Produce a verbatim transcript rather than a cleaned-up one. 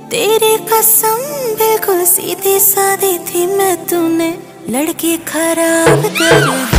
तेरी कसम बिल्कुल सीधी सादी थी मैं, तूने लड़की खराब कर दी।